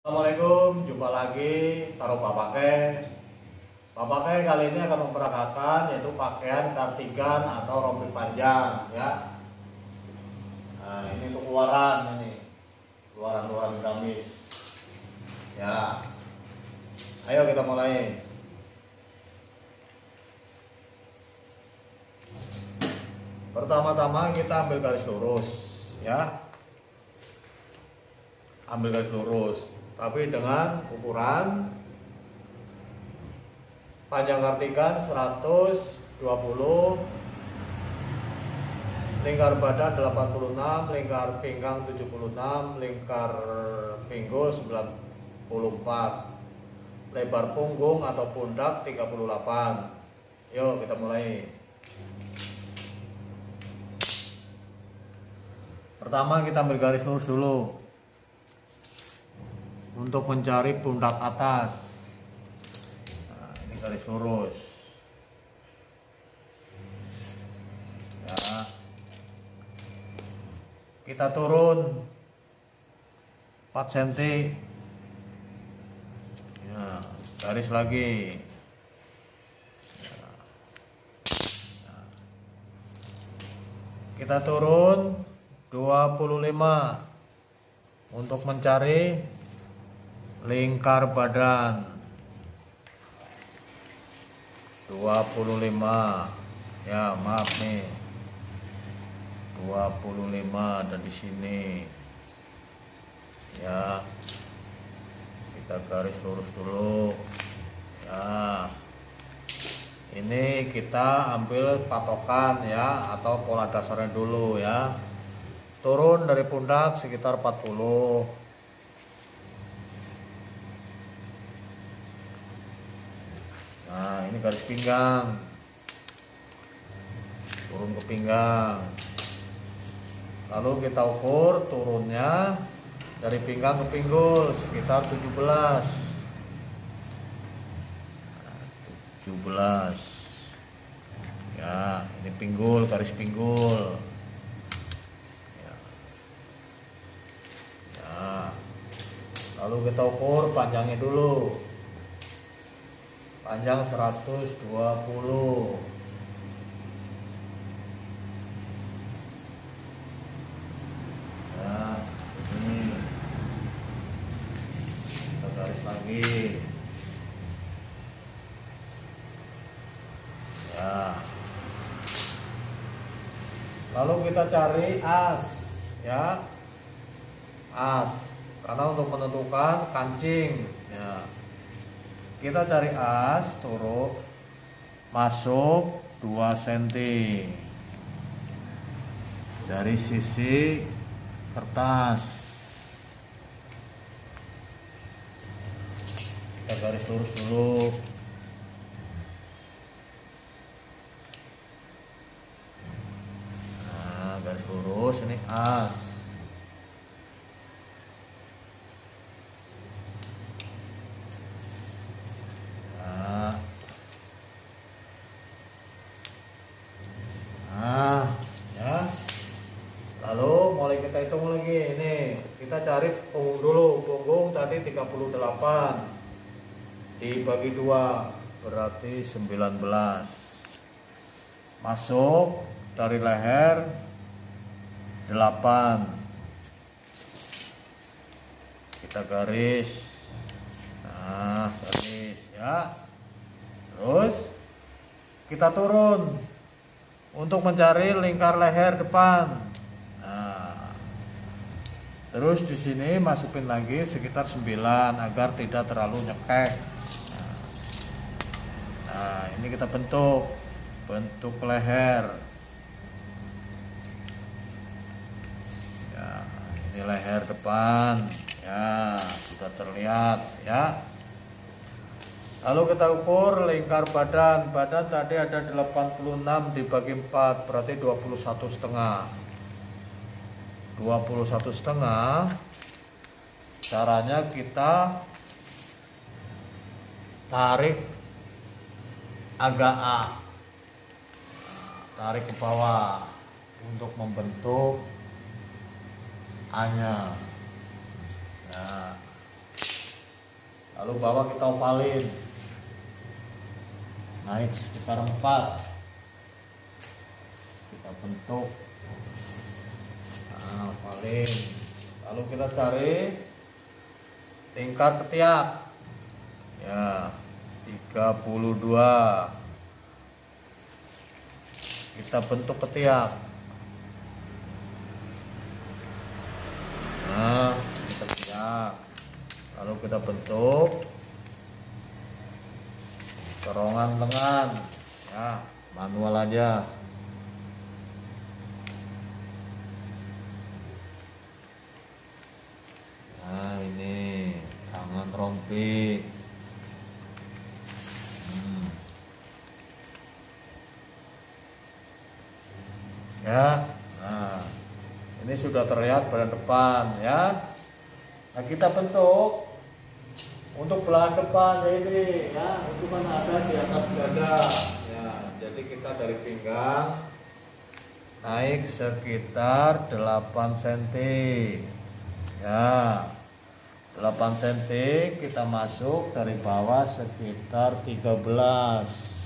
Assalamualaikum, jumpa lagi taruh pakai. Pakai kali ini akan memperagakan yaitu pakaian kardigan atau rompi panjang ya. Nah, ini untuk luaran luaran gamis. Ya. Ayo kita mulai. Pertama-tama kita ambil garis lurus ya. Ambil garis lurus tapi dengan ukuran panjang kardigan 120, lingkar badan 86, lingkar pinggang 76, lingkar pinggul 94, lebar punggung atau pundak 38. Yuk kita mulai. Pertama kita ambil garis lurus dulu untuk mencari pundak atas. Nah, ini garis lurus ya. Kita turun 4 cm ya, garis lagi ya. Kita turun 25 untuk mencari lingkar badan 25 ya, maaf nih 25 ada di sini ya. Kita garis lurus dulu ya. Ini kita ambil patokan ya atau pola dasarnya dulu ya. Turun dari pundak sekitar 40. Nah, ini garis pinggang. Turun ke pinggang. Lalu kita ukur turunnya dari pinggang ke pinggul sekitar 17. 17. Ya, ini pinggul, garis pinggul. Ya. Ya. Lalu kita ukur panjangnya dulu. Panjang 120. Nah, ini kita garis lagi ya. Lalu kita cari as ya, as karena untuk menentukan kancing ya. Kita cari as, turun masuk 2 cm dari sisi kertas. Kita garis lurus dulu. Nah, garis lurus ini as. Lalu mulai kita hitung lagi. Ini kita cari punggung dulu. Punggung tadi 38 dibagi 2 berarti 19. Masuk dari leher 8. Kita garis. Nah, garis ya. Terus kita turun untuk mencari lingkar leher depan. Terus di sini masukin lagi sekitar 9 agar tidak terlalu nyekek. Nah, ini kita bentuk leher. Ya, ini leher depan. Ya, sudah terlihat ya. Lalu kita ukur lingkar badan. Badan tadi ada 86 dibagi 4 berarti 21,5. 21,5. Caranya kita tarik agak tarik ke bawah untuk membentuk A-nya. Nah, Lalu bawah kita ovalin, naik sekitar 4, kita bentuk, nah, ovalin. Lalu kita cari lingkar ketiak, ya 32, kita bentuk ketiak. Nah, ini ketiak. Lalu kita bentuk kerongan lengan, ya manual aja. Nah, ini tangan rompi. Ya, nah ini sudah terlihat badan depan ya. Nah, kita bentuk untuk belahan depan ini ya, itu kan ada di atas dada ya. Jadi kita dari pinggang naik sekitar 8 cm ya, 8 cm. Kita masuk dari bawah sekitar 13.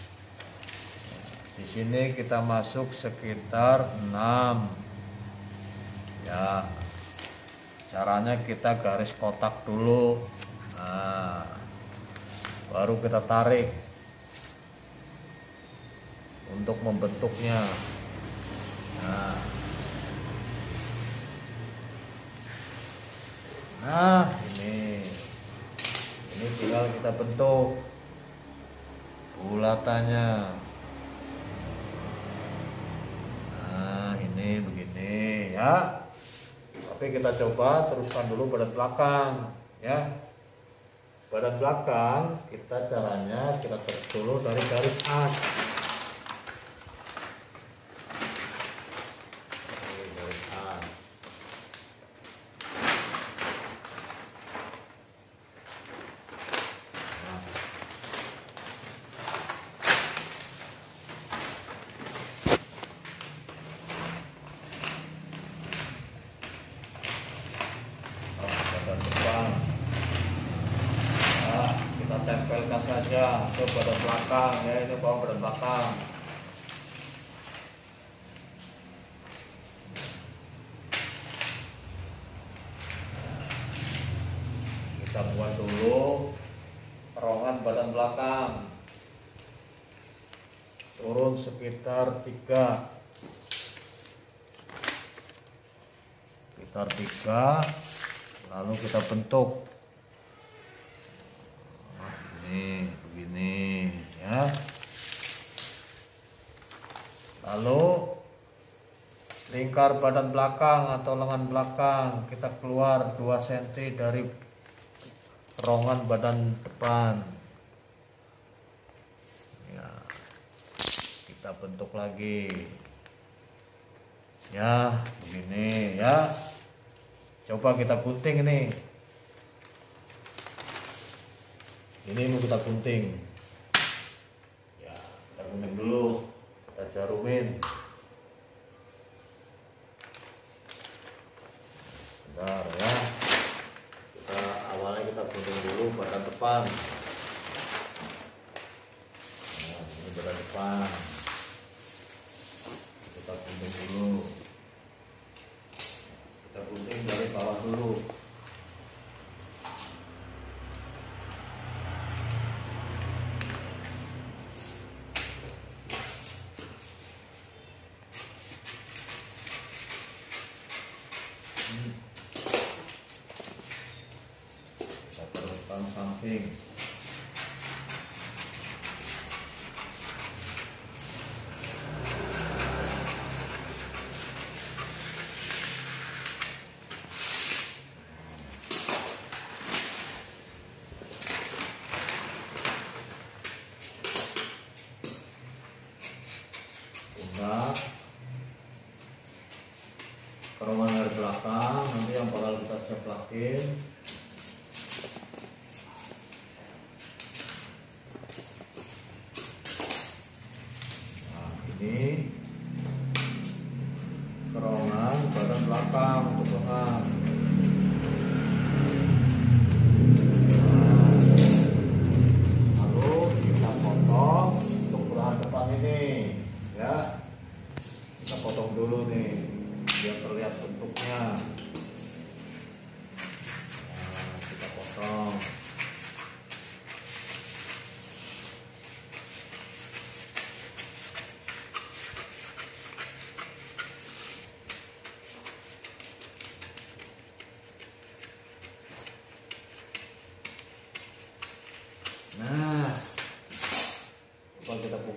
Di sini kita masuk sekitar 6 ya. Caranya kita garis kotak dulu, nah baru kita tarik untuk membentuknya. Nah ini tinggal kita bentuk bulatannya. Ini begini ya. Tapi kita coba teruskan dulu badan belakang ya. Badan belakang kita caranya kita terus dulu dari garis as. Garis as. Badan depan, nah, kita tempelkan saja ke badan belakang ya. Ini bawah badan belakang. Kita buat dulu kerongan badan belakang, turun sekitar 3, lalu kita bentuk. Ini begini ya. Lalu lingkar badan belakang atau lengan belakang kita keluar 2 cm dari kerongan badan depan ya. Kita bentuk lagi ya, begini ya. Coba kita gunting ini mau kita gunting ya. Kita gunting dulu, kita jarumin. Bentar ya, awalnya kita gunting dulu badan depan. Nah, ini badan depan kita gunting dulu. Kita gunting dari bawah dulu. Kita teruskan samping. Kerongan dari belakang nanti yang bakal kita ceplakin. Nah, ini kerongan badan belakang untuk lengan. Nah,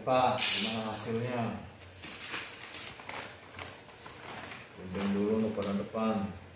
Pak, gimana hasilnya? Gunting dulu untuk badan depan.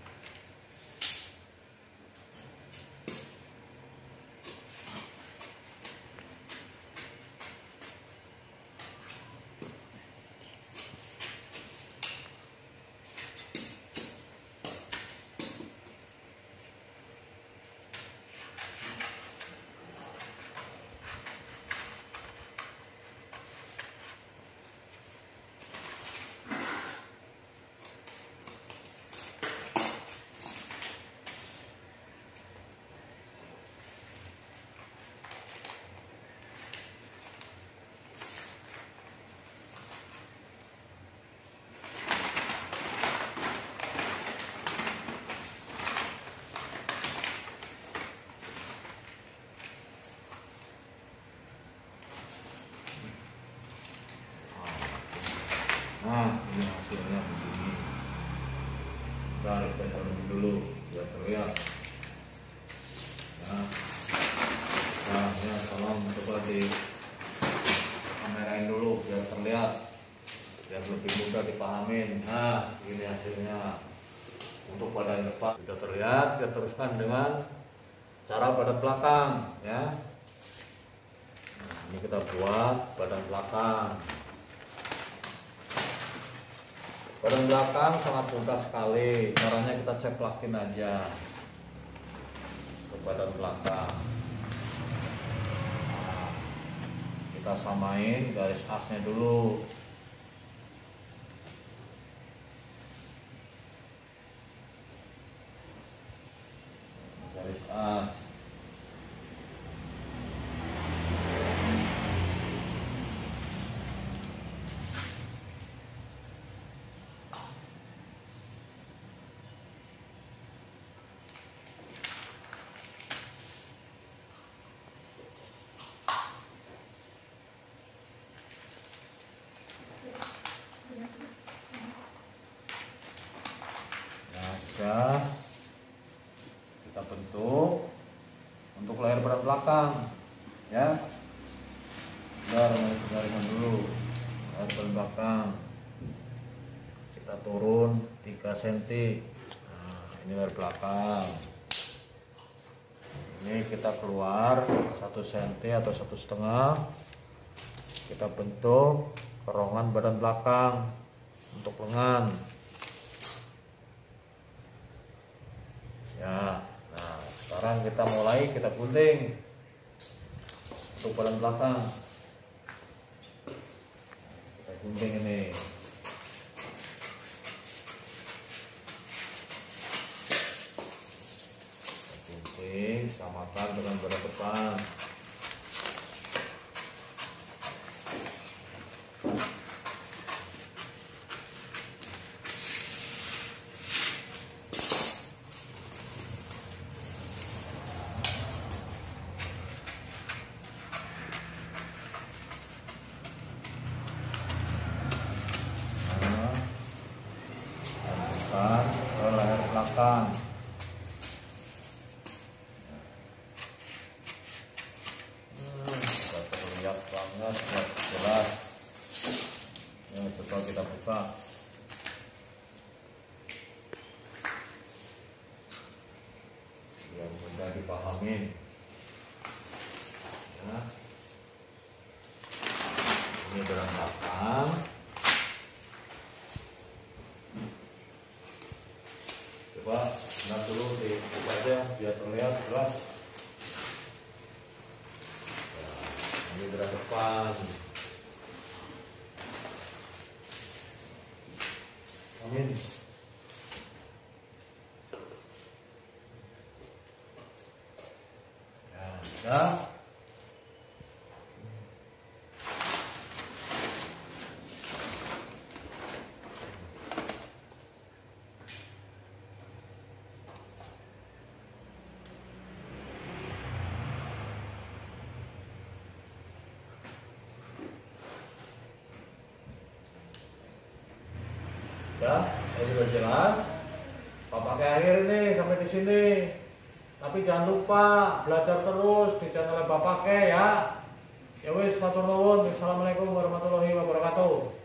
Nah, ini hasilnya begini. Kita harus pencet dulu biar terlihat. Nah, ya tolong coba di kamerain dulu biar terlihat, biar lebih mudah dipahamin. Nah, ini hasilnya untuk badan depan sudah terlihat. Kita teruskan dengan cara badan belakang, ya. Nah, ini kita buat badan belakang. Badan belakang sangat mudah sekali, caranya kita ceplakin aja ke badan belakang. Nah, kita samain garis asnya dulu. Garis as. Nah, kita bentuk untuk layar badan belakang, ya. Gariskan dulu layar badan belakang. Kita turun 3 cm. Nah, ini layar belakang. Ini kita keluar 1 cm atau 1,5. Kita bentuk kerongan badan belakang untuk lengan. Ya, nah sekarang kita mulai kita gunting untuk badan belakang. Kita gunting ini. Kita gunting samakan dengan badan depan. Ke leher belakang. Sudah terlihat banget, jelas. Ya, coba kita buka. Biar mudah dipahami. Ya. Ini badan belakang. Coba lihat dulu dibuka aja biar terlihat jelas. Ya, ini badan depan. Amin. Ya, sudah. Ya, ini sudah jelas. Pak pakai akhir ini sampai di sini. Tapi jangan lupa belajar terus di channel Bapak Pakai ya. Ya wis, matur nuwun. Assalamualaikum warahmatullahi wabarakatuh.